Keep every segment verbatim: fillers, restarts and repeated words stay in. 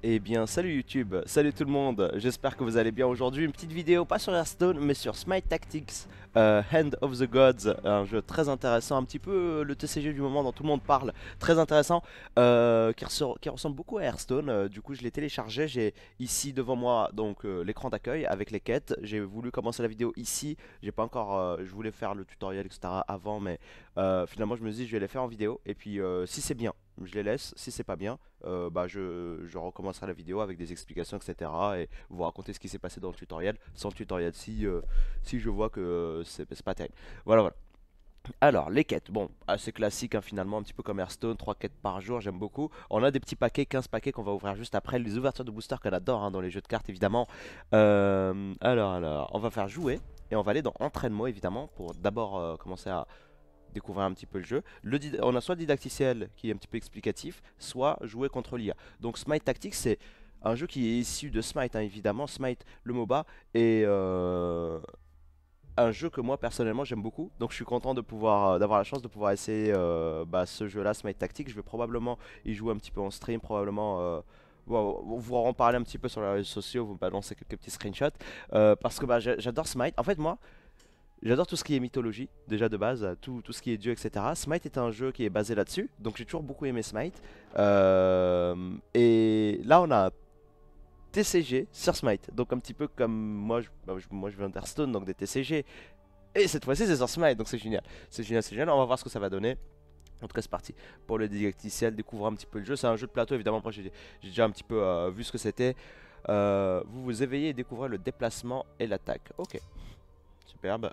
Eh bien salut YouTube, salut tout le monde, j'espère que vous allez bien aujourd'hui. Une petite vidéo pas sur Hearthstone mais sur Smite Tactics, euh, Hand of the Gods, un jeu très intéressant, un petit peu euh, le T C G du moment dont tout le monde parle, très intéressant, euh, qui, ressort- qui ressemble beaucoup à Hearthstone. Euh, du coup je l'ai téléchargé, j'ai ici devant moi donc euh, l'écran d'accueil avec les quêtes. J'ai voulu commencer la vidéo ici, j'ai pas encore, euh, je voulais faire le tutoriel et cetera avant mais euh, finalement je me dis je vais les faire en vidéo et puis euh, si c'est bien je les laisse, si c'est pas bien euh, bah je, je recommencerai la vidéo avec des explications, et cetera. Et vous raconter ce qui s'est passé dans le tutoriel, sans le tutoriel si, euh, si je vois que euh, c'est c'est pas terrible. Voilà, voilà. Alors, les quêtes, bon, assez classique hein, finalement, un petit peu comme Hearthstone, trois quêtes par jour, j'aime beaucoup. On a des petits paquets, quinze paquets qu'on va ouvrir juste après, les ouvertures de booster qu'on adore hein, dans les jeux de cartes évidemment. Euh, alors, alors, on va faire jouer et on va aller dans entraînement évidemment pour d'abord euh, commencer à découvrir un petit peu le jeu. Le on a soit didacticiel qui est un petit peu explicatif, soit jouer contre l'I A. Donc Smite Tactics c'est un jeu qui est issu de Smite hein, évidemment, Smite le MOBA et euh, un jeu que moi personnellement j'aime beaucoup. Donc je suis content de pouvoir euh, d'avoir la chance de pouvoir essayer euh, bah, ce jeu là, Smite Tactics. Je vais probablement y jouer un petit peu en stream, probablement euh, bon, vous en parler un petit peu sur les réseaux sociaux, vous balancer quelques petits screenshots euh, parce que bah, j'adore Smite. En fait moi j'adore tout ce qui est mythologie, déjà de base, tout, tout ce qui est dieu, et cetera. Smite est un jeu qui est basé là-dessus, donc j'ai toujours beaucoup aimé Smite. Euh, et là, on a un T C G sur Smite, donc un petit peu comme moi, je, bah, je- moi je viens d'Hearthstone, donc des T C G. Et cette fois-ci, c'est sur Smite, donc c'est génial. C'est génial, c'est génial. On va voir ce que ça va donner. En tout cas, c'est parti pour le didacticiel, découvrir un petit peu le jeu. C'est un jeu de plateau, évidemment. Moi, j'ai j'ai déjà un petit peu euh, vu ce que c'était. Euh, vous vous éveillez et découvrez le déplacement et l'attaque. Ok, superbe.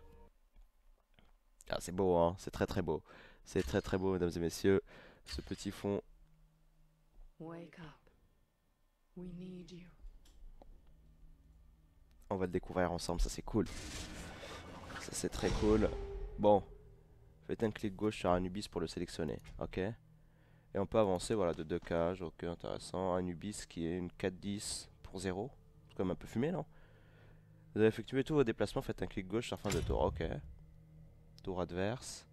Ah, c'est beau, hein, c'est très très beau. C'est très très beau, mesdames et messieurs. Ce petit fond. Wake up. We need you. On va le découvrir ensemble, ça c'est cool. Ça c'est très cool. Bon, faites un clic gauche sur Anubis pour le sélectionner. Ok. Et on peut avancer, voilà, de deux cages. Ok, intéressant. Anubis qui est une quatre dix pour zéro. C'est quand même un peu fumé, non? Vous avez effectué tous vos déplacements, faites un clic gauche sur fin de tour. Ok. Tour adverse.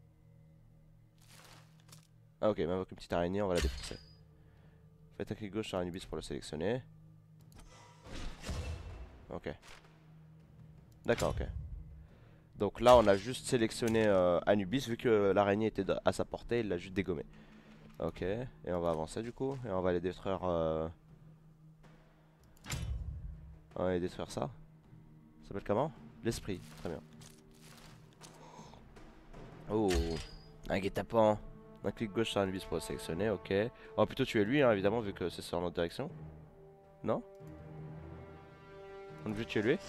Ah, ok, même avec une petite araignée, on va la défoncer. Faites un clic gauche sur Anubis pour le sélectionner. Ok. D'accord, ok. Donc là, on a juste sélectionné euh, Anubis, vu que l'araignée était à sa portée, il l'a juste dégommé. Ok, et on va avancer du coup, et on va aller détruire... Euh... On va aller détruire ça. Ça s'appelle comment? L'esprit, très bien. Oh, un guet-apens. Un clic gauche sur Anubis pour le sélectionner, ok. On va plutôt tuer lui, hein, évidemment, vu que c'est sur notre direction. Non? On veut tuer lui?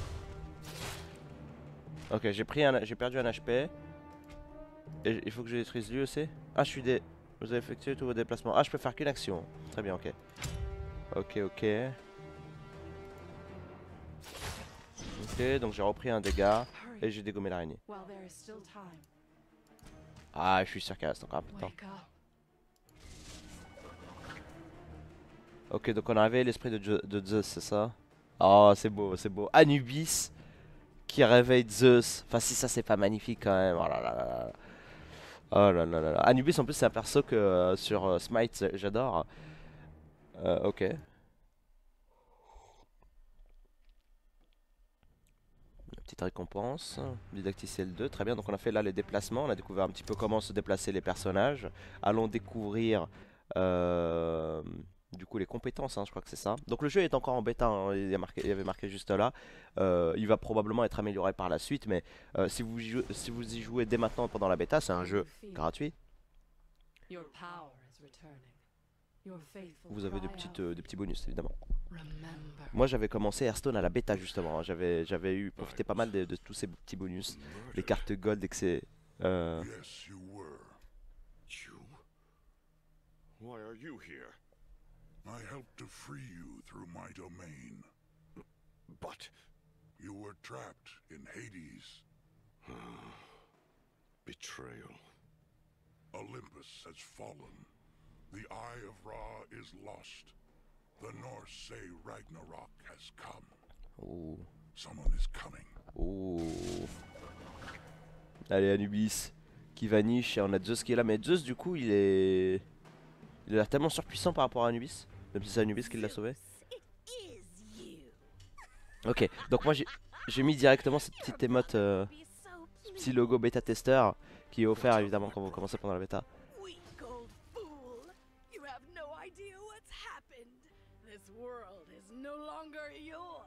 Ok, j'ai pris un... j'ai perdu un H P. Et il faut que je détruise lui aussi? Ah, je suis dé... Vous avez effectué tous vos déplacements. Ah, je peux faire qu'une action. Très bien, ok. Ok, ok. Ok, donc j'ai repris un dégât et Hurry j'ai dégommé l'araignée. while there is still time. Ah, je suis sûr qu'il reste encore un peu de temps. Wake up. Ok, donc on a réveillé l'esprit de, Ju- de Zeus, c'est ça? Oh, c'est beau, c'est beau. Anubis qui réveille Zeus. Enfin, si ça, c'est pas magnifique quand même. Oh là là là là. Oh là là là là. Anubis, en plus, c'est un perso que euh, sur euh, Smite, j'adore. Euh, ok. Petite récompense. Didacticiel deux, très bien. Donc on a fait là les déplacements. On a découvert un petit peu comment se déplacer les personnages. Allons découvrir euh, du coup les compétences, hein, je crois que c'est ça. Donc le jeu est encore en bêta, hein, il, y a marqué, il y avait marqué juste là. Euh, il va probablement être amélioré par la suite, mais euh, si, vous y jouez, si vous y jouez dès maintenant pendant la bêta, c'est un How do jeu you feel? gratuit. Your power is returning. Your faithful Vous avez des, cry petites, out. euh, des petits bonus évidemment. Remember. Moi j'avais commencé Hearthstone à la bêta justement, hein. j'avais j'avais eu profité pas mal de, de tous ces petits bonus, les cartes gold et que c'est... euh, Yes, you were. You? Why are you here? I helped to free you through my domain. But... You were trapped in Hades. Betrayal. Olympus has fallen. The Eye of Ra is lost. The Norse say Ragnarok has come. Oh. Someone is coming. Oh. Allez Anubis qui vanish et on a Zeus qui est là, mais Zeus du coup il est... Il a l'air tellement surpuissant par rapport à Anubis. Même si c'est Anubis qui l'a sauvé. It is you. Ok, donc moi j'ai j'ai mis directement cette petite émote, euh, Be so ce petit logo bêta testeur qui est offert évidemment quand vous commencez pendant la bêta. weak old fool. You have no idea what's happened. This world is no longer yours.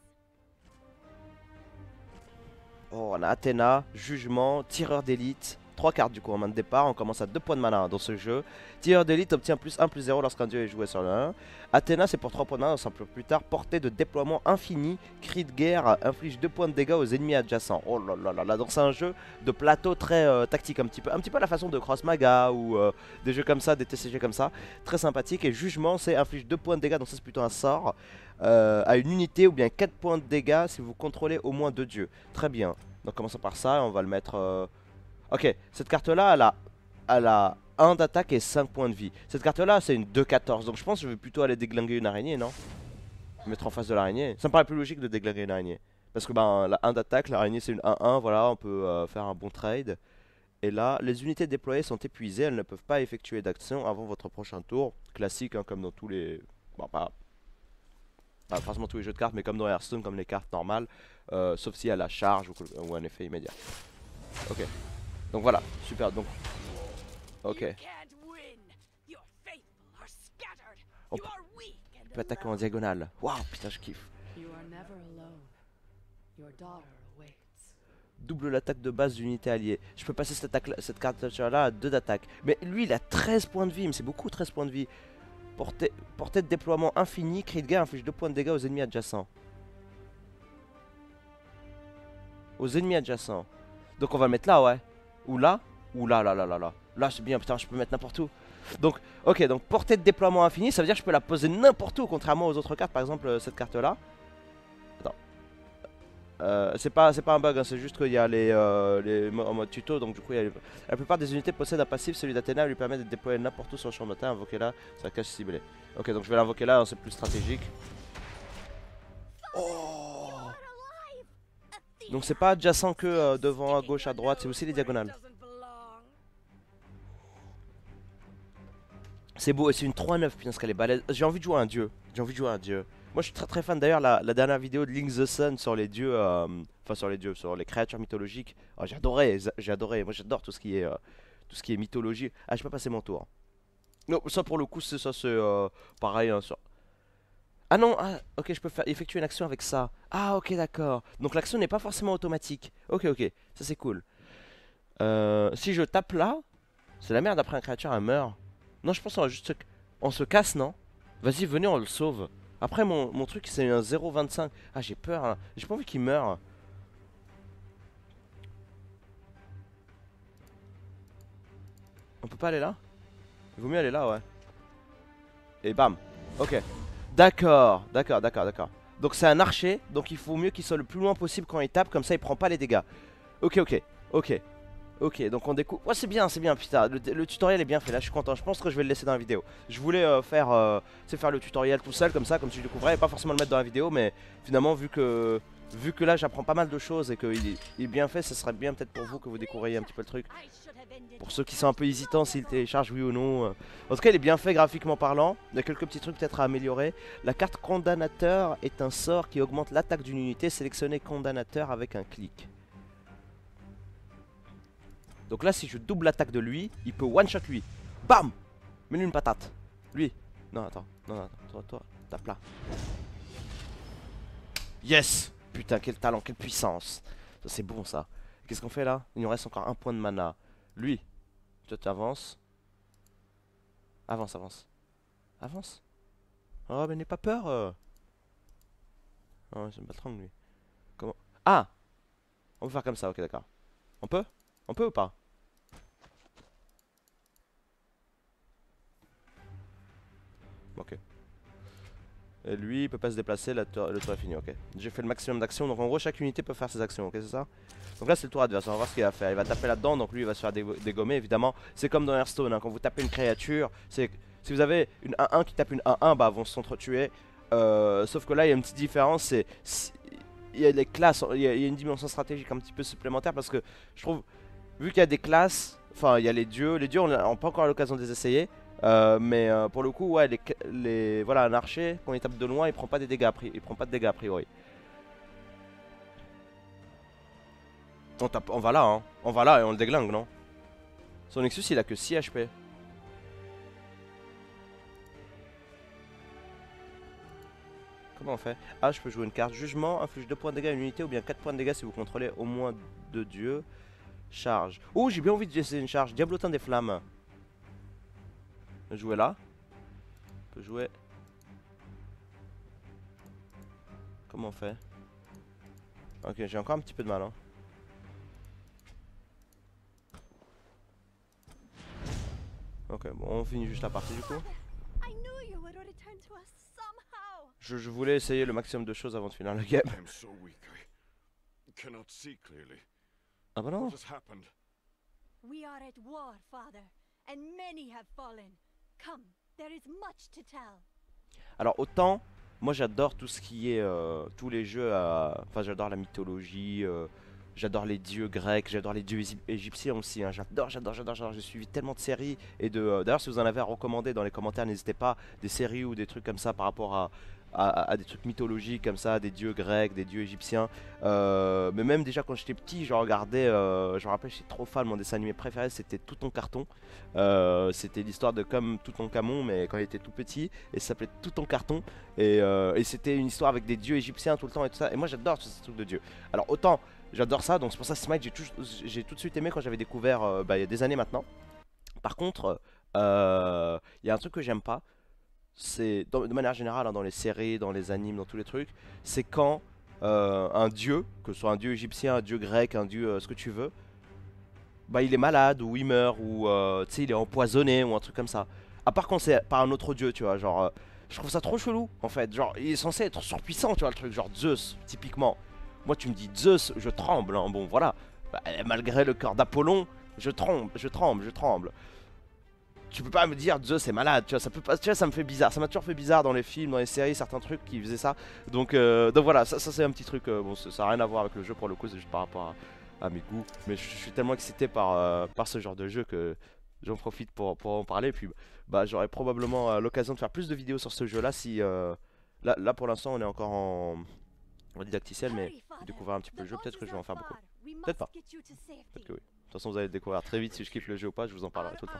Oh, on a Athéna, Jugement, Tireur d'élite. trois cartes du coup en main de départ. On commence à deux points de mana dans ce jeu. Tireur d'élite obtient plus un plus zéro lorsqu'un dieu est joué sur le un. Athéna c'est pour trois points de mana, on s'en peut plus tard. Portée de déploiement infini. Cri de guerre inflige deux points de dégâts aux ennemis adjacents. Oh là là là là. Donc c'est un jeu de plateau très euh, tactique un petit peu. Un petit peu à la façon de Cross Maga ou euh, des jeux comme ça, des T C G comme ça. Très sympathique. Et Jugement c'est inflige deux points de dégâts, donc ça c'est plutôt un sort. Euh, à une unité ou bien quatre points de dégâts si vous contrôlez au moins deux dieux. Très bien. Donc commençons par ça, on va le mettre... Euh... Ok, cette carte là, elle a, elle a un d'attaque et cinq points de vie. Cette carte là, c'est une deux quatorze, donc je pense que je vais plutôt aller déglinguer une araignée, non? Mettre en face de l'araignée. Ça me paraît plus logique de déglinguer une araignée. Parce que ben, la un d'attaque, l'araignée c'est une un un, voilà, on peut euh, faire un bon trade. Et là, les unités déployées sont épuisées, elles ne peuvent pas effectuer d'action avant votre prochain tour. Classique, hein, comme dans tous les... Bon, pas... Pas forcément tous les jeux de cartes, mais comme dans Hearthstone, comme les cartes normales. Euh, sauf si elle a charge ou, ou un effet immédiat. Ok. Donc voilà, super. Donc, ok. You can't win. Your faithful are scattered. On You are weak and peut attaquer en alone. diagonale. Waouh, putain, je kiffe. You are never alone. Your daughter awaits. Double l'attaque de base d'unité alliée. Je peux passer cette, attaque, cette carte là à deux d'attaque. Mais lui, il a treize points de vie. Mais c'est beaucoup, treize points de vie. Portée, portée de déploiement infini. Cri de guerre inflige deux points de dégâts aux ennemis adjacents. Aux ennemis adjacents. Donc on va le mettre là, ouais. Ou là. Ou là, là, là, là, là. Là, c'est bien, putain, je peux mettre n'importe où. Donc, ok, donc portée de déploiement infini, ça veut dire que je peux la poser n'importe où, contrairement aux autres cartes. Par exemple, euh, cette carte-là. Attends. Euh, c'est pas, c'est pas un bug, hein, c'est juste qu'il y a les, euh, les mo- en mode tuto. Donc, du coup, il y a les- la plupart des unités possèdent un passif. Celui d'Athéna lui permet de déployer n'importe où sur le champ de terrain. Invoquer là, ça cache ciblé. Ok, donc je vais l'invoquer là, hein, c'est plus stratégique. Oh! Donc c'est pas adjacent que euh, devant, à gauche, à droite, c'est aussi les diagonales. C'est beau et c'est une trois neuf, putain, ce qu'elle est balèze. J'ai envie de jouer à un dieu. J'ai envie de jouer à un dieu. Moi je suis très très fan d'ailleurs, la, la dernière vidéo de Link the Sun sur les dieux, euh, enfin sur les dieux, sur les créatures mythologiques. Oh, j'ai adoré, j'ai adoré. Moi j'adore tout ce qui est euh, tout ce qui est mythologie. Ah, j'ai pas passé mon tour. Non, ça pour le coup c'est ça c'est euh, pareil hein, sur... Ah non, ah, ok, je peux faire effectuer une action avec ça. Ah ok, d'accord. Donc l'action n'est pas forcément automatique. Ok, ok, ça c'est cool. Euh, si je tape là, c'est la merde après un créature elle meurt. Non, je pense qu'on va juste se... On se casse, non? Vas-y, venez, on le sauve. Après, mon, mon truc, c'est un zéro virgule vingt-cinq. Ah, j'ai peur, hein. J'ai pas envie qu'il meure. On peut pas aller là? Il vaut mieux aller là, ouais. Et bam. Ok. D'accord, d'accord, d'accord, d'accord. Donc c'est un archer, donc il faut mieux qu'il soit le plus loin possible quand il tape, comme ça il prend pas les dégâts. Ok, ok, ok. Ok, donc on découvre... Ouais, c'est bien, c'est bien, putain, le, le tutoriel est bien fait, là je suis content, je pense que je vais le laisser dans la vidéo. Je voulais euh, faire, euh, faire le tutoriel tout seul, comme ça, comme si je découvrais, et pas forcément le mettre dans la vidéo, mais finalement, vu que, vu que là j'apprends pas mal de choses et qu'il est, il est bien fait, ce serait bien peut-être pour vous que vous découvriez un petit peu le truc. Pour ceux qui sont un peu hésitants s'ils téléchargent oui ou non. euh. En tout cas, il est bien fait graphiquement parlant, il y a quelques petits trucs peut-être à améliorer. La carte condamnateur est un sort qui augmente l'attaque d'une unité, sélectionnez condamnateur avec un clic. Donc là, si je double l'attaque de lui, il peut one-shot lui. Bam! Mets-lui une patate. Lui. Non, attends. Non, non, attends. Toi, toi, tape là. Yes! Putain, quel talent, quelle puissance. Ça, c'est bon, ça. Qu'est-ce qu'on fait là? Il nous reste encore un point de mana. Lui. Toi, tu avances. Avance, avance. Avance. Oh, mais n'aie pas peur. euh. Oh, c'est me battre lui. Comment? Ah! On peut faire comme ça, ok, d'accord. On peut? On peut ou pas? Ok. Et lui, il peut pas se déplacer, la tour- le tour est fini, ok. J'ai fait le maximum d'actions, donc en gros, chaque unité peut faire ses actions, ok, c'est ça? Donc là, c'est le tour adverse, on va voir ce qu'il va faire. Il va taper là-dedans, donc lui, il va se faire dég- dégommer, évidemment. C'est comme dans Hearthstone, hein, quand vous tapez une créature, c'est... Si vous avez une un un qui tape une un un, bah, vont s'entretuer. Euh, sauf que là, il y a une petite différence, c'est... Il y a les classes, il y a, il y a une dimension stratégique un petit peu supplémentaire, parce que je trouve... Vu qu'il y a des classes, enfin, il y a les dieux, les dieux, on n'a pas encore l'occasion de les essayer. Euh, mais euh, pour le coup, ouais, les, les, voilà, un archer, quand il tape de loin, il prend pas des dégâts, il prend pas de dégâts a priori. On, tape, on va là, hein. On va là et on le déglingue, non? Son Nexus, il a que six H P. Comment on fait? Ah, je peux jouer une carte jugement, inflige deux points de dégâts à une unité ou bien quatre points de dégâts si vous contrôlez au moins deux dieux. Charge. Oh, j'ai bien envie de laisser une charge. Diablotin des flammes. Jouer là. On peut jouer. Comment on fait? Ok, j'ai encore un petit peu de mal. Hein. Ok, bon, on finit juste la partie du coup. I knew you would return to us somehow. Je, je voulais essayer le maximum de choses avant de finir le game. I'm so weak, I cannot see clearly. Ah bah non. What has happened? We are at war, Father, and many have fallen. Come, there is much to tell. Alors autant, moi j'adore tout ce qui est, euh, tous les jeux, à... enfin j'adore la mythologie, euh, j'adore les dieux grecs, j'adore les dieux égyptiens aussi, hein. J'adore, j'adore, j'adore, j'adore, j'ai suivi tellement de séries et de... Euh, d'ailleurs si vous en avez à recommander dans les commentaires, n'hésitez pas, des séries ou des trucs comme ça par rapport à... À, à des trucs mythologiques comme ça, des dieux grecs, des dieux égyptiens. Euh, mais même déjà quand j'étais petit, je regardais, euh, je me rappelle, j'étais trop fan, mon dessin animé préféré c'était Toutankhamon. Euh, c'était l'histoire de comme Toutankhamon, mais quand il était tout petit, et ça s'appelait Toutankhamon. Et, euh, et c'était une histoire avec des dieux égyptiens tout le temps et tout ça. Et moi j'adore tous ces trucs de dieux. Alors autant j'adore ça, donc c'est pour ça que Smite, j'ai tout, j'ai tout de suite aimé quand j'avais découvert, euh, bah, il y a des années maintenant. Par contre, il euh, y a un truc que j'aime pas. C'est de manière générale hein, dans les séries, dans les animes, dans tous les trucs, c'est quand euh, un dieu, que ce soit un dieu égyptien, un dieu grec, un dieu euh, ce que tu veux, bah il est malade ou il meurt ou euh, tu sais il est empoisonné ou un truc comme ça. À part quand c'est par un autre dieu, tu vois, genre euh, je trouve ça trop chelou en fait. Genre il est censé être surpuissant, tu vois le truc, genre Zeus typiquement. Moi tu me dis Zeus, je tremble, hein. Bon voilà, bah, malgré le cœur d'Apollon, je tremble, je tremble, je tremble. Tu peux pas me dire Zeus est malade, tu vois, ça peut pas, tu vois, ça me fait bizarre, ça m'a toujours fait bizarre dans les films, dans les séries, certains trucs qui faisaient ça. Donc, euh, donc voilà, ça, ça c'est un petit truc, euh, bon ça n'a rien à voir avec le jeu pour le coup, c'est juste par rapport à, à mes goûts. Mais je, je suis tellement excité par, euh, par ce genre de jeu que j'en profite pour, pour en parler. Et puis bah j'aurai probablement euh, l'occasion de faire plus de vidéos sur ce jeu là si... Euh, là, là pour l'instant on est encore en, en didacticiel, mais découvrir un petit peu le jeu, peut-être que je vais en faire beaucoup. Peut-être pas, peut-être que oui. De toute façon, vous allez le découvrir très vite si je kiffe le jeu ou pas, je vous en parlerai tout le temps.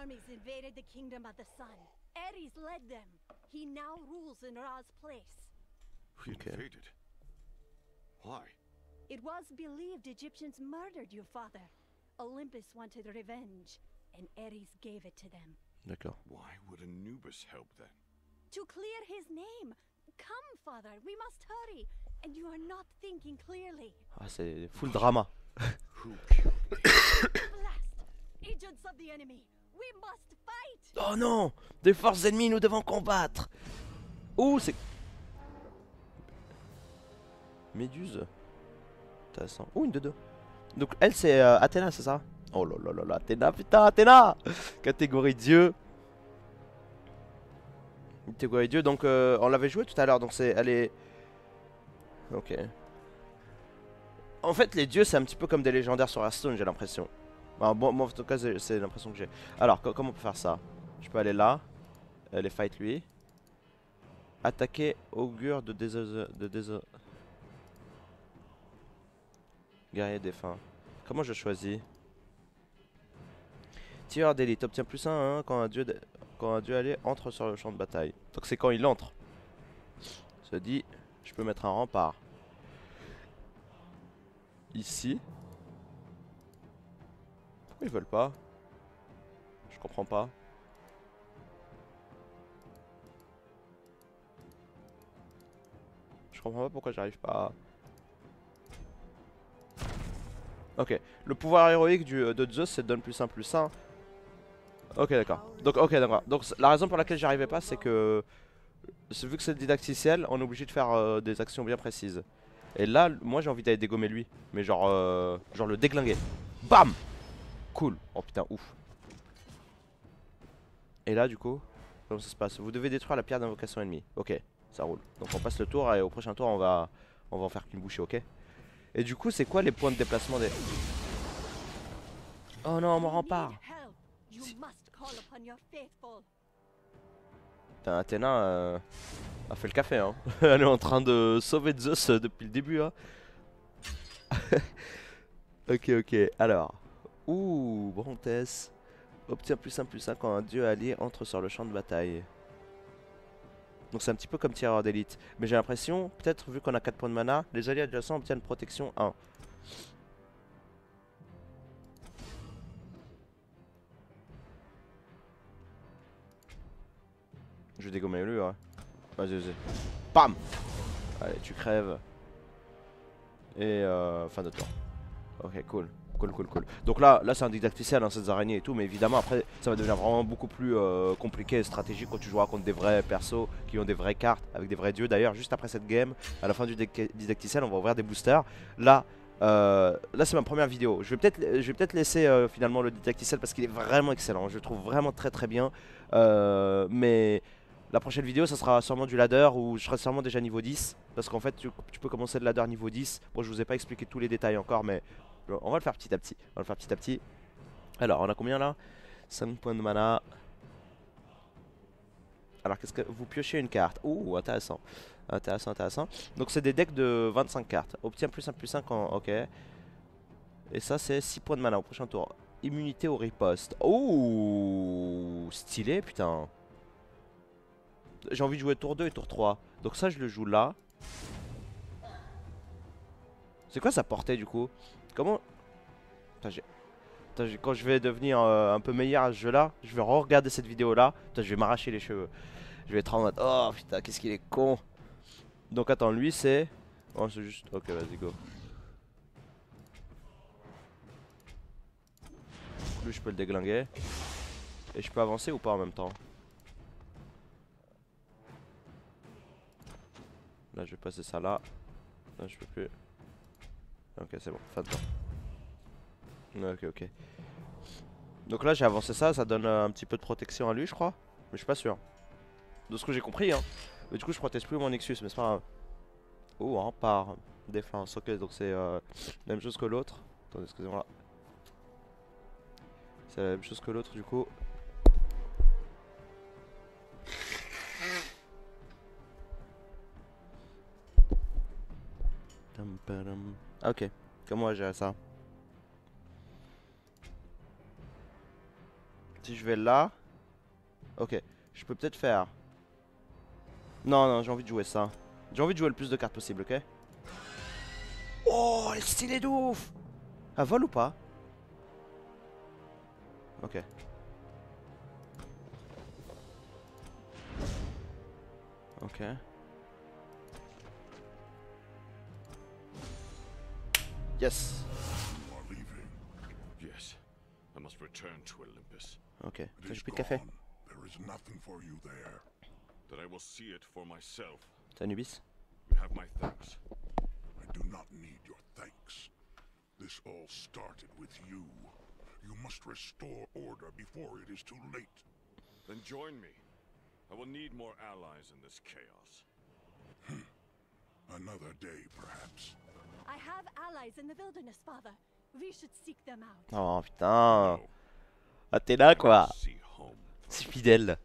We invaded. Why? It was believed Egyptians murdered your father. Olympus wanted revenge, and Ares gave it to them. D'accord. Why would Anubis help then? To clear his name. Come, father, we must hurry. And you are not thinking clearly. Ah, c'est full drama. Who killed me? Blast! Agents of the enemy, we must fight! Oh non! Des forces ennemies, nous devons combattre! Ouh, c'est... Méduse. Intéressant. Ouh, une deux deux. Donc elle, c'est euh, Athéna, c'est ça? Oh là là là là, Athéna, putain, Athéna! Catégorie dieu. Catégorie dieu, donc euh, on l'avait joué tout à l'heure, donc c'est... Elle est... Ok. En fait, les dieux, c'est un petit peu comme des légendaires sur Hearthstone, j'ai l'impression. Enfin, bon, moi, en tout cas, c'est l'impression que j'ai. Alors, co comment on peut faire ça? Je peux aller là, aller fight lui. Attaquer augure de déso... de déso... Guerrier défunt. Comment je choisis? Tireur d'élite, obtient plus un hein, quand un dieu, quand un dieu allié entre sur le champ de bataille. Donc c'est quand il entre. Ça dit, je peux mettre un rempart. Ici. Pourquoi ils veulent pas? Je comprends pas. Je comprends pas pourquoi j'arrive pas à... Ok, le pouvoir héroïque du, de Zeus c'est donne plus un plus un. Ok d'accord. Donc ok d'accord. Donc la raison pour laquelle j'arrivais pas c'est que vu que c'est didacticiel, on est obligé de faire euh, des actions bien précises. Et là, moi j'ai envie d'aller dégommer lui. Mais genre, euh, genre le déglinguer. Bam! Cool. Oh putain, ouf. Et là du coup, comment ça se passe? Vous devez détruire la pierre d'invocation ennemie. Ok, ça roule. Donc on passe le tour et au prochain tour on va, on va en faire qu'une bouchée, ok? Et du coup, c'est quoi les points de déplacement des... Oh non, mon rempart. Si... Putain, Athéna euh, a fait le café hein. Elle est en train de sauver Zeus euh, depuis le début hein. Ok ok, alors. Ouh, Brontès. Obtient plus un plus un quand un dieu allié entre sur le champ de bataille. Donc c'est un petit peu comme tireur d'élite. Mais j'ai l'impression, peut-être vu qu'on a quatre points de mana, les alliés adjacents obtiennent protection un. Je vais dégommer lui, ouais. Vas-y, vas-y. Bam! Allez, tu crèves. Et euh, fin de tour. Ok, cool. Cool, cool, cool. Donc là, là c'est un didacticiel, hein, ces araignées et tout, mais évidemment après ça va devenir vraiment beaucoup plus euh, compliqué et stratégique quand tu joueras contre des vrais persos qui ont des vraies cartes, avec des vrais dieux. D'ailleurs, juste après cette game, à la fin du didacticiel, on va ouvrir des boosters. Là, euh, là c'est ma première vidéo. Je vais peut-être peut laisser euh, finalement le didacticiel parce qu'il est vraiment excellent. Je le trouve vraiment très très bien. Euh, mais la prochaine vidéo, ça sera sûrement du ladder où je serai sûrement déjà niveau dix. Parce qu'en fait, tu, tu peux commencer le ladder niveau dix. Bon, je vous ai pas expliqué tous les détails encore, mais on va le faire petit à petit. On va le faire petit à petit. Alors, on a combien là? cinq points de mana. Alors, qu'est-ce que vous piochez une carte? Ouh, intéressant. Intéressant, intéressant. Donc, c'est des decks de vingt-cinq cartes. Obtient plus un plus un quand. Ok. Et ça, c'est six points de mana au prochain tour. Immunité au riposte. Ouh, stylé, putain. J'ai envie de jouer tour deux et tour trois. Donc, ça, je le joue là. C'est quoi sa portée du coup? Comment... Putain, Putain, quand je vais devenir euh, un peu meilleur à ce jeu là, je vais re-regarder cette vidéo là. Putain, je vais m'arracher les cheveux. Je vais être en mode, oh putain, qu'est-ce qu'il est con. Donc attends, lui c'est... Oh c'est juste... Ok, vas-y go. Lui je peux le déglinguer. Et je peux avancer ou pas en même temps? Là je vais passer ça là. Là je peux plus. Ok c'est bon, fin de temps. Ok ok. Donc là j'ai avancé ça, ça donne euh, un petit peu de protection à lui je crois. Mais je suis pas sûr. De ce que j'ai compris hein. Mais du coup je protège plus mon Nexus mais c'est pas grave. Oh rempart. Défense, ok donc c'est euh, la même chose que l'autre. Attendez excusez-moi. C'est la même chose que l'autre du coup. Ah ok, comment on va gérer ça? Si je vais là... Ok, je peux peut-être faire... Non, non, j'ai envie de jouer ça. J'ai envie de jouer le plus de cartes possible, ok? Oh, elle est stylée de ouf! Elle vole ou pas? Ok. Ok. Yes. You are leaving. Yes, I must return to Olympus. Ok. It J'ai is plus de café. gone. There is nothing for you there. That I will see it for myself. T'as Anubis? You have my thanks. I do not need your thanks. This all started with you. You must restore order before it is too late. Then join me. I will need more allies in this chaos. Another day, perhaps. I have allies in the wilderness, father. We should seek them out. Oh putain. Athéna quoi. See home. C'est fidèle.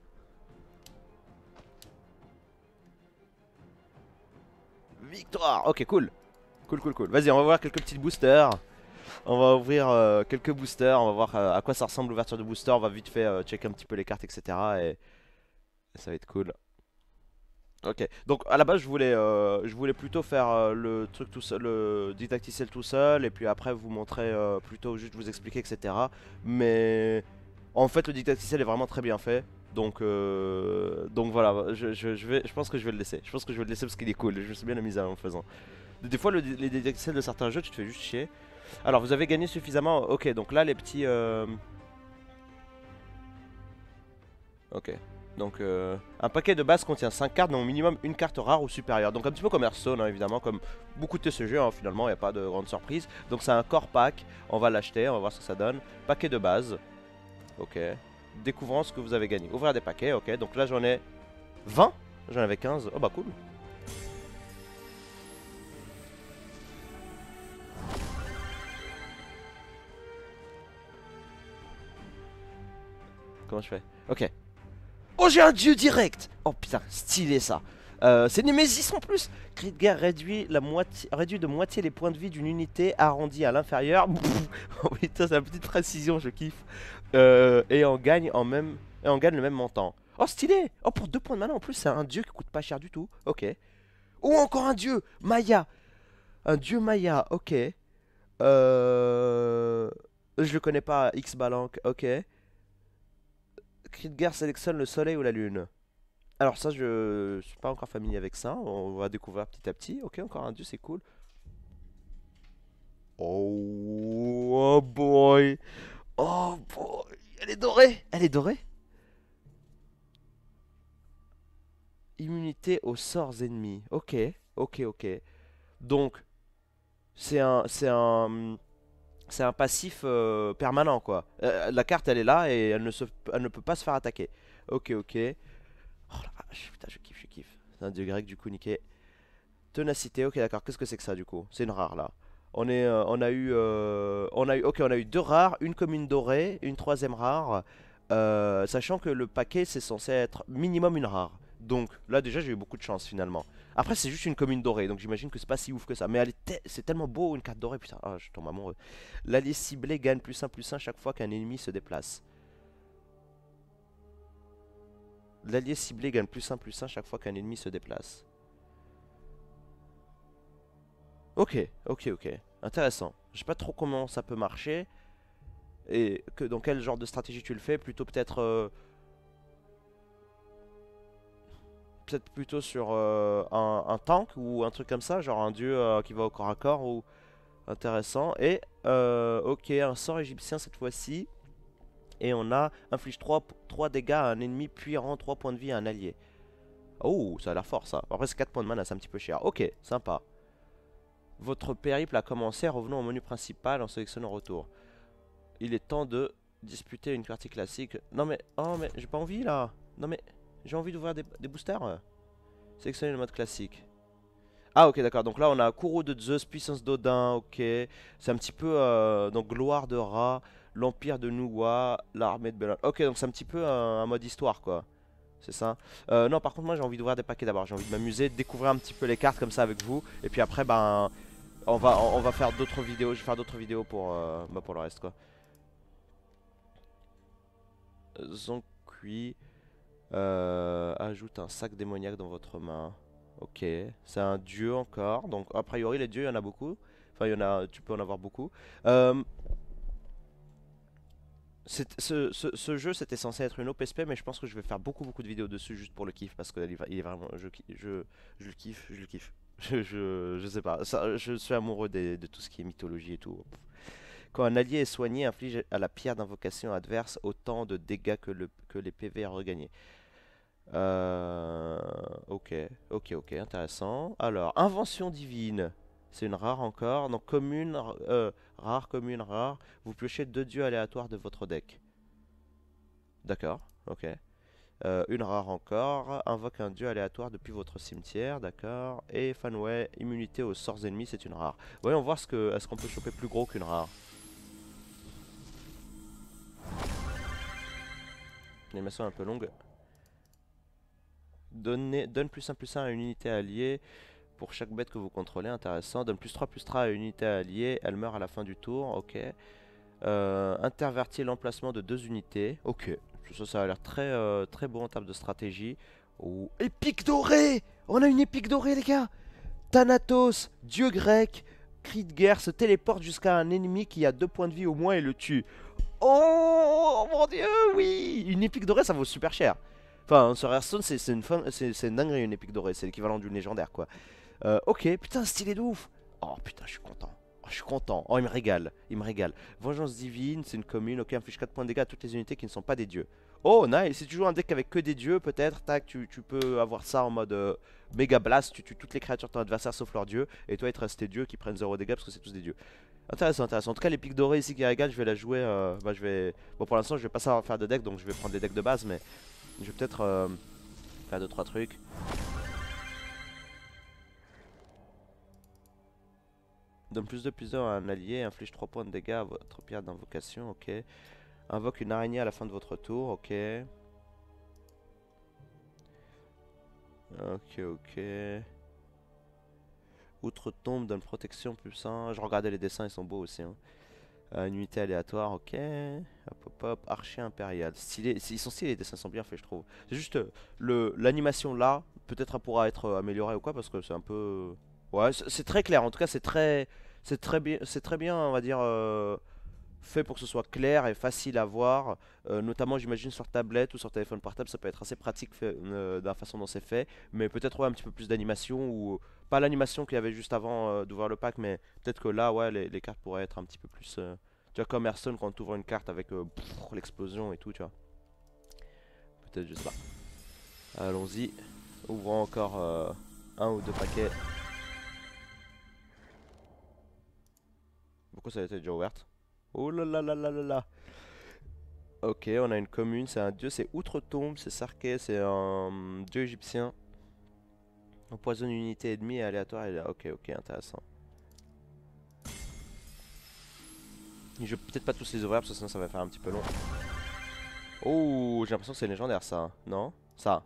Victoire. Ok cool. Cool cool cool. Vas-y on va voir quelques petits boosters. On va ouvrir euh, quelques boosters. On va voir euh, à quoi ça ressemble l'ouverture de booster. On va vite fait euh, checker un petit peu les cartes etc. Et... et ça va être cool. Ok, donc à la base je voulais, euh, je voulais plutôt faire euh, le truc tout seul, le didacticiel tout seul, et puis après vous montrer euh, plutôt juste vous expliquer et cetera. Mais en fait le didacticiel est vraiment très bien fait, donc euh, donc voilà, je, je, je vais, je pense que je vais le laisser. Je pense que je vais le laisser parce qu'il est cool. Je me suis bien amusé en le faisant. Des fois le, les didacticiels de certains jeux tu te fais juste chier. Alors vous avez gagné suffisamment. Ok, donc là les petits. Euh... Ok. Donc euh, un paquet de base contient cinq cartes, mais au minimum une carte rare ou supérieure. Donc un petit peu comme Hearthstone hein, évidemment, comme beaucoup de T C G hein, finalement, il n'y a pas de grande surprise. Donc c'est un core pack, on va l'acheter, on va voir ce que ça donne. Paquet de base, ok. Découvrant ce que vous avez gagné. Ouvrir des paquets, ok. Donc là j'en ai vingt, j'en avais quinze, oh bah cool. Comment je fais? Ok. Oh, j'ai un dieu direct. Oh putain, stylé ça. Euh, c'est Nemesis en plus. Cri de guerre réduit, la moitié, réduit de moitié les points de vie d'une unité arrondi à l'inférieur. Oh putain, c'est la petite précision, je kiffe. Euh, et on gagne en même, et on gagne le même montant. Oh stylé. Oh, pour deux points de mana en plus, c'est un dieu qui coûte pas cher du tout. Ok. Oh, encore un dieu Maya. Un dieu Maya, ok. Euh... Je le connais pas, X-Balank, ok. Cri de guerre sélectionne le soleil ou la lune. Alors ça, je suis pas encore familier avec ça. On va découvrir petit à petit. Ok, encore un dieu, c'est cool. Oh, oh boy. Oh boy. Elle est dorée. Elle est dorée. Immunité aux sorts ennemis. Ok, ok, ok. Donc, c'est un... C'est un... C'est un passif euh, permanent quoi. Euh, la carte elle est là et elle ne, se, elle ne peut pas se faire attaquer. Ok, ok. Oh la vache, putain, je kiffe, je kiffe. C'est un dieu grec du coup, niqué. Ténacité, ok, d'accord. Qu'est-ce que c'est que ça du coup? C'est une rare là. On, est, euh, on a eu, euh, on a eu, ok, on a eu deux rares, une commune dorée, une troisième rare. Euh, sachant que le paquet c'est censé être minimum une rare. Donc là déjà j'ai eu beaucoup de chance finalement. Après c'est juste une commune dorée, donc j'imagine que c'est pas si ouf que ça. Mais elle est te- c'est tellement beau une carte dorée, putain, ah, je tombe amoureux. L'allié ciblé gagne plus un plus un chaque fois qu'un ennemi se déplace. L'allié ciblé gagne plus un plus un chaque fois qu'un ennemi se déplace. Ok, ok, ok. Intéressant. Je sais pas trop comment ça peut marcher. Et que dans quel genre de stratégie tu le fais. Plutôt peut-être... euh, peut-être plutôt sur euh, un, un tank ou un truc comme ça. Genre un dieu euh, qui va au corps à corps ou... Intéressant. Et euh, ok, un sort égyptien cette fois-ci. Et on a inflige trois, trois dégâts à un ennemi puis rend trois points de vie à un allié. Oh, ça a l'air fort ça. Après c'est quatre points de mana, c'est un petit peu cher. Ok, sympa. Votre périple a commencé, revenons au menu principal en sélectionnant retour. Il est temps de disputer une partie classique. Non mais, oh mais j'ai pas envie là. Non mais, j'ai envie d'ouvrir des, des boosters. Sélectionner le mode classique. Ah ok d'accord, donc là on a Kourou de Zeus, puissance d'Odin, ok. C'est un petit peu, euh, donc gloire de Ra, l'empire de Nuwa, l'armée de Belan. Ok, donc c'est un petit peu un, un mode histoire quoi. C'est ça. Euh, non par contre moi j'ai envie d'ouvrir des paquets d'abord. J'ai envie de m'amuser, de découvrir un petit peu les cartes comme ça avec vous. Et puis après ben... On va, on va faire d'autres vidéos, je vais faire d'autres vidéos pour, euh, bah pour le reste quoi. Zonkui euh, ajoute un sac démoniaque dans votre main. Ok, c'est un dieu encore, donc a priori les dieux il y en a beaucoup. Enfin il y en a, tu peux en avoir beaucoup. Euh, ce, ce, ce jeu c'était censé être une O P S P mais je pense que je vais faire beaucoup beaucoup de vidéos dessus juste pour le kiff parce qu'il est, il est vraiment, je, je, je le kiffe, je le kiffe. Je, je, je sais pas, ça, je suis amoureux des- de tout ce qui est mythologie et tout. Quand un allié est soigné, inflige à la pierre d'invocation adverse autant de dégâts que, le, que les P V à regagner. Euh, ok, ok, ok, intéressant. Alors, invention divine, c'est une rare encore. Donc commune, euh, rare, commune, rare. Vous piochez deux dieux aléatoires de votre deck. D'accord, ok. Euh, une rare encore, invoque un dieu aléatoire depuis votre cimetière, d'accord. Et Fanway, immunité aux sorts ennemis, c'est une rare. Voyons voir ce que est-ce qu'on peut choper plus gros qu'une rare. Animation un peu longue. Donnez, donne plus un plus un à une unité alliée pour chaque bête que vous contrôlez, intéressant. Donne plus trois plus trois à une unité alliée, elle meurt à la fin du tour, ok. Euh, intervertir l'emplacement de deux unités, ok. Ça, ça a l'air très, euh, très bon en termes de stratégie. Oh, épique doré! On a une épique dorée, les gars! Thanatos, dieu grec, cri de guerre, se téléporte jusqu'à un ennemi qui a deux points de vie au moins et le tue. Oh mon dieu, oui! Une épique dorée, ça vaut super cher. Enfin, sur Hearthstone, c'est c'est une, fin- c'est- c'est une dinguerie, une épique dorée. C'est l'équivalent d'une légendaire, quoi. Euh, ok, putain, stylé de ouf! Oh putain, je suis content. Oh, je suis content. Oh, il me régale. Il me régale. Vengeance divine, c'est une commune. Ok, inflige quatre points de dégâts à toutes les unités qui ne sont pas des dieux. Oh, nice. Si tu joues un deck avec que des dieux, peut-être, tac, tu, tu peux avoir ça en mode euh, méga blast. Tu tues toutes les créatures de ton adversaire sauf leurs dieux. Et toi, il te reste tes dieux qui prennent zéro dégâts parce que c'est tous des dieux. Intéressant, intéressant. En tout cas, l'épique dorée ici qui régale, je vais la jouer. Euh, bah, je vais. Bon, pour l'instant, je vais pas savoir faire de deck donc je vais prendre des decks de base, mais je vais peut-être euh, faire deux trois trucs. Donne plus de plus un à un allié, inflige trois points de dégâts à votre pierre d'invocation, ok. Invoque une araignée à la fin de votre tour, ok. Ok, ok. Outre-tombe donne protection plus un. Je regardais les dessins, ils sont beaux aussi. Hein. Euh, une unité aléatoire, ok. Hop, hop, hop. Archer impérial. Stylé. Ils sont stylés, les dessins sont bien faits, je trouve. C'est juste euh, le l'animation là, peut-être elle pourra être euh, améliorée ou quoi, parce que c'est un peu. Ouais, c'est c'est très clair. En tout cas, c'est très, c'est très bien, c'est très bien, on va dire. Euh, fait pour que ce soit clair et facile à voir, euh, notamment j'imagine sur tablette ou sur téléphone portable, ça peut être assez pratique fait, euh, de la façon dont c'est fait, mais peut-être ouais, un petit peu plus d'animation ou pas l'animation qu'il y avait juste avant euh, d'ouvrir le pack, mais peut-être que là ouais les, les cartes pourraient être un petit peu plus, euh, tu vois comme Hearthstone quand tu ouvres une carte avec euh, pff, l'explosion et tout, tu vois. Peut-être juste là. Allons-y, ouvrons encore euh, un ou deux paquets. Pourquoi ça a été déjà ouverte? Oh là là là là là là. Ok, on a une commune, c'est un dieu, c'est Outre-Tombe, c'est Sarké, c'est un dieu égyptien. Empoisonne une unité ennemie et aléatoire, et là, ok, ok, intéressant. Je vais peut-être pas tous les ouvrir parce que sinon ça va faire un petit peu long. Oh, j'ai l'impression que c'est légendaire ça, hein. Non? Ça.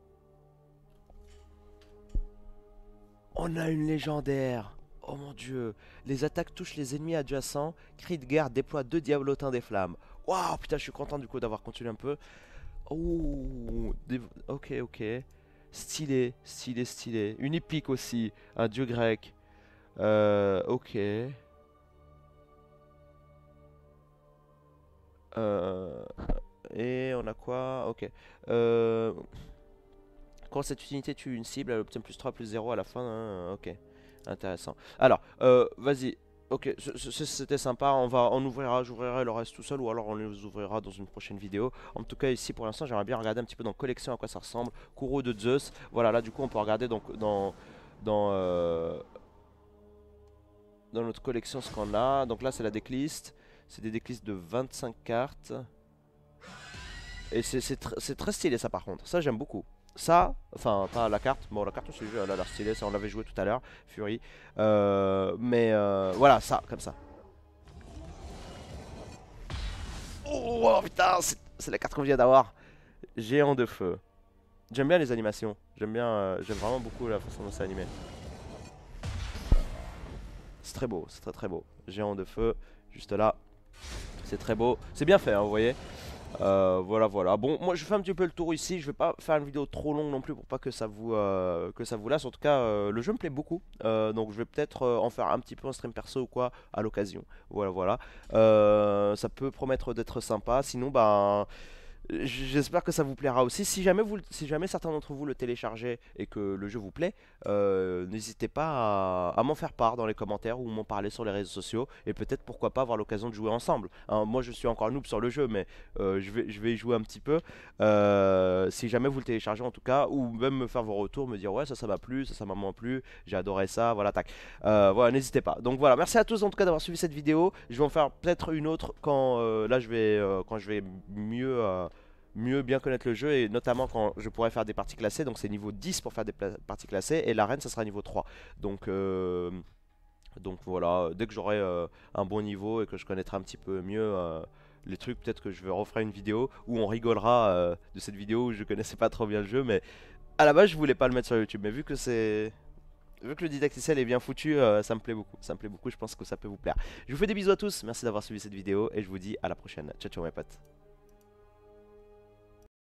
On a une légendaire. Oh mon dieu. Les attaques touchent les ennemis adjacents. Cri de guerre déploie deux diablotins des flammes. Waouh, putain, je suis content du coup d'avoir continué un peu. Oh, des... ok, ok. Stylé, stylé, stylé. Une épique aussi. Un dieu grec. Euh, ok. Euh, et on a quoi? Ok. Euh, quand cette unité tue une cible, elle obtient plus trois plus zéro à la fin. Hein, ok. Intéressant. Alors, euh, vas-y. Ok, c'était sympa. On va, on ouvrira, j'ouvrirai le reste tout seul ou alors on les ouvrira dans une prochaine vidéo. En tout cas, ici pour l'instant, j'aimerais bien regarder un petit peu dans collection à quoi ça ressemble. Kourou de Zeus. Voilà, là du coup, on peut regarder donc dans dans euh, dans notre collection ce qu'on a. Donc là, c'est la decklist. C'est des decklists de vingt-cinq cartes. Et c'est tr très stylé ça par contre. Ça, j'aime beaucoup. Ça, enfin pas la carte, bon la carte aussi elle a l'air stylée, ça on l'avait joué tout à l'heure, Fury. Euh, mais euh, voilà, ça, comme ça. Oh, oh putain, c'est la carte qu'on vient d'avoir. Géant de feu. J'aime bien les animations, j'aime bien, euh, j'aime vraiment beaucoup la façon dont c'est animé. C'est très beau, c'est très très beau. Géant de feu, juste là. C'est très beau, c'est bien fait, hein, vous voyez. Euh, voilà voilà, bon moi je fais un petit peu le tour ici, je vais pas faire une vidéo trop longue non plus pour pas que ça vous euh, que ça vous lasse. En tout cas euh, le jeu me plaît beaucoup, euh, donc je vais peut-être euh, en faire un petit peu en stream perso ou quoi à l'occasion. Voilà voilà, euh, ça peut promettre d'être sympa, sinon bah j'espère que ça vous plaira aussi. Si jamais, vous, si jamais certains d'entre vous le téléchargez et que le jeu vous plaît, euh, n'hésitez pas à, à m'en faire part dans les commentaires ou m'en parler sur les réseaux sociaux. Et peut-être pourquoi pas avoir l'occasion de jouer ensemble. Hein, moi je suis encore noob sur le jeu, mais euh, je, vais, je vais y jouer un petit peu. Euh, si jamais vous le téléchargez en tout cas, ou même me faire vos retours, me dire ouais ça ça m'a plu, ça ça m'a moins plu, j'ai adoré ça, voilà tac. Euh, voilà, n'hésitez pas. Donc voilà, merci à tous en tout cas d'avoir suivi cette vidéo. Je vais en faire peut-être une autre quand euh, là je vais, euh, quand je vais mieux... Euh, mieux bien connaître le jeu et notamment quand je pourrais faire des parties classées. Donc c'est niveau dix pour faire des parties classées et l'arène ça sera niveau trois. Donc euh, donc voilà, dès que j'aurai euh, un bon niveau et que je connaîtrai un petit peu mieux euh, les trucs, peut-être que je vais refaire une vidéo où on rigolera euh, de cette vidéo où je connaissais pas trop bien le jeu, mais à la base je voulais pas le mettre sur YouTube, mais vu que c'est... Vu que le didacticiel est bien foutu, euh, ça me plaît beaucoup, ça me plaît beaucoup, je pense que ça peut vous plaire. Je vous fais des bisous à tous, merci d'avoir suivi cette vidéo et je vous dis à la prochaine. Ciao ciao mes potes.